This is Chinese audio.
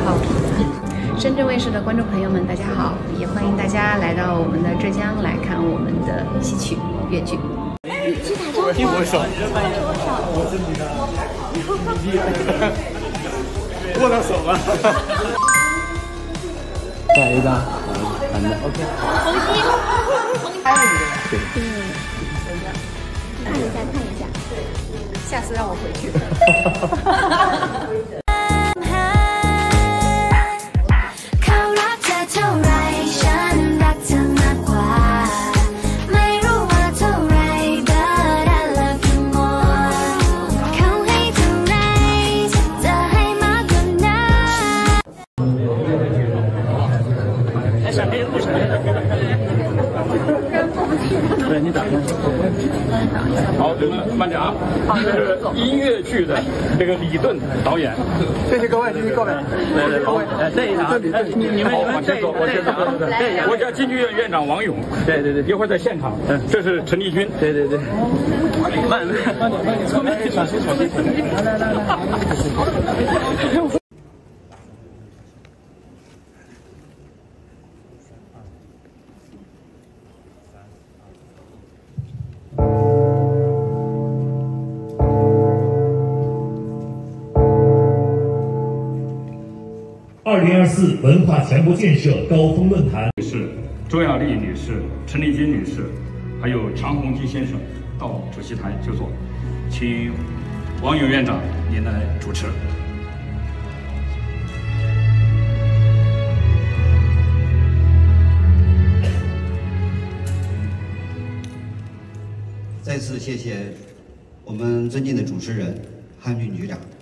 好。深圳卫视的观众朋友们，大家好，也欢迎大家来到我们的浙江来看我们的戏曲粤剧。 去打招呼。握手。握到手吗？再来一张，反的 OK。对。 看一下， 下次让我回去。 对你打开。好，你们慢点啊。这是音乐剧的这个李顿导演。谢谢各位，谢谢各位。对，各位，这一场，你们往前走，往前走。国家京剧院院长王勇。对，一会儿在现场。这是陈丽君。对。慢点，后面小心。来。 2024文化强国建设高峰论坛女士、周亚丽女士、陈丽君女士，还有常洪基先生到主席台就座，请王勇院长您来主持。 再次谢谢我们尊敬的主持人汉俊局长。